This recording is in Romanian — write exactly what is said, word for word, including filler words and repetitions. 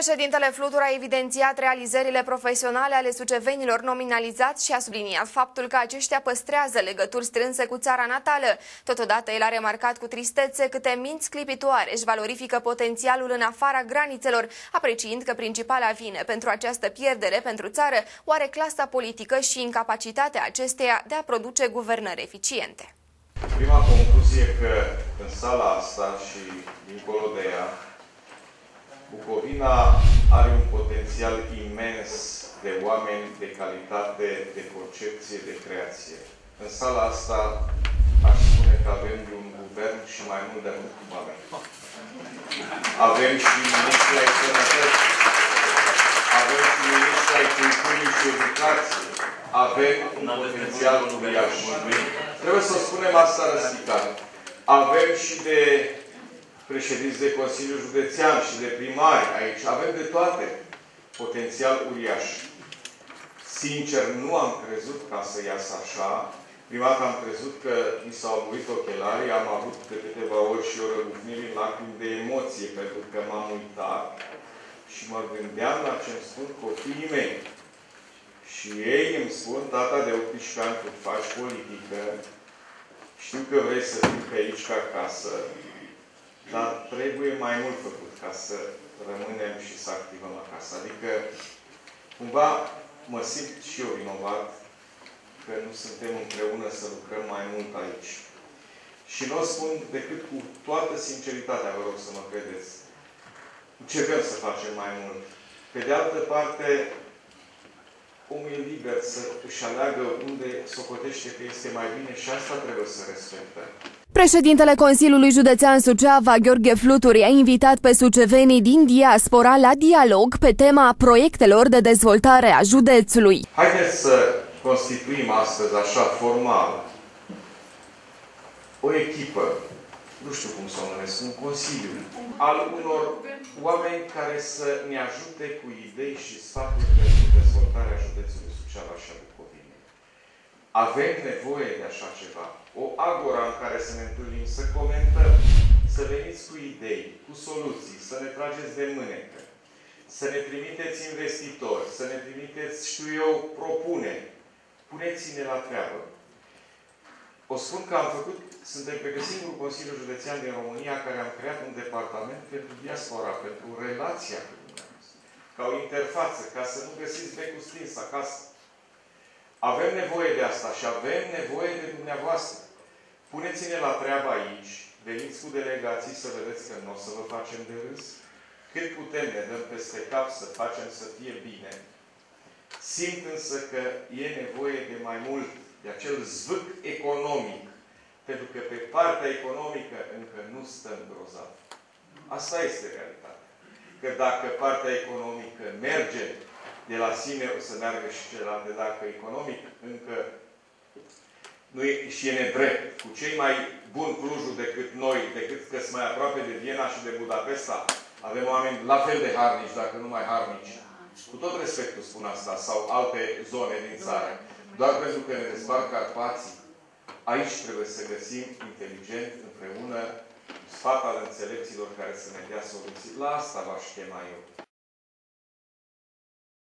Președintele Flutur a evidențiat realizările profesionale ale sucevenilor nominalizați și a subliniat faptul că aceștia păstrează legături strânse cu țara natală. Totodată, el a remarcat cu tristețe câte minți clipitoare își valorifică potențialul în afara granițelor, apreciind că principala vină pentru această pierdere pentru țară o are clasa politică și incapacitatea acesteia de a produce guvernări eficiente. Prima concluzie că în sala asta și dincolo de ea, Bucovina are un potențial imens de oameni de calitate, de concepție, de creație. În sala asta aș spune că avem de un guvern și mai mult de atât oameni. Avem și ministri ai sănătății, avem și ministri ai culturii și educației, avem un potențial uriaș. Trebuie să spunem asta răspicat. Avem și de președinți de Consiliul Județean și de primari aici. Avem de toate. Potențial uriaș. Sincer, nu am crezut ca să iasă așa. Prima dată am crezut că mi s-au murit ochelarii. Am avut de câteva ori și o răbufnire în lacrimi de emoție, pentru că m-am uitat și mă gândeam la ce-mi spun copiii mei. Și ei îmi spun, tata, de optsprezece ani cât faci politică, știu că vrei să fii pe aici ca acasă, dar trebuie mai mult făcut ca să rămânem și să activăm acasă. Adică, cumva, mă simt și eu vinovat că nu suntem împreună să lucrăm mai mult aici. Și nu o spun decât cu toată sinceritatea, vă rog să mă credeți. Încercăm să facem mai mult. Pe de altă parte, omul e liber să își aleagă unde socotește că este mai bine și asta trebuie să respectăm. Președintele Consiliului Județean Suceava, Gheorghe Flutur, a invitat pe sucevenii din diaspora la dialog pe tema proiectelor de dezvoltare a județului. Haideți să constituim astăzi, așa, formal, o echipă, nu știu cum să o numesc, un consiliu, al unor oameni care să ne ajute cu idei și sfaturi pentru dezvoltarea județului Suceava și a Bucovinei. Avem nevoie de așa ceva. O agora în care să ne întâlnim, să comentăm, să veniți cu idei, cu soluții, să ne trageți de mânecă, să ne trimiteți investitori, să ne trimiteți, știu eu, propuneri. Puneți-ne la treabă. O spun că am făcut, suntem cred că singurul Consiliu Județean din România care am creat un departament pentru diaspora, pentru relația cu dumneavoastră, ca o interfață, ca să nu găsiți becul stins acasă. Avem nevoie de asta și avem nevoie de dumneavoastră. Puneți-ne la treabă aici, veniți cu delegații să vedeți că nu o să vă facem de râs. Cât putem ne dăm peste cap să facem să fie bine. Simt însă că e nevoie de mai mult, de acel zvâc economic. Pentru că pe partea economică încă nu stăm grozav. Asta este realitatea. Că dacă partea economică merge de la sine, o să meargă și celelalte. Dacă economic încă nu e și e nedrept. Cu cei mai buni Clujul decât noi, decât că sunt mai aproape de Viena și de Budapesta, avem oameni la fel de harnici, dacă nu mai harnici. Cu tot respectul spun asta, sau alte zone din țară. Doar pentru că ne despart Carpații. Aici trebuie să găsim inteligent, împreună, sfat al înțelepților care să ne dea soluții. La asta v-aș chema eu.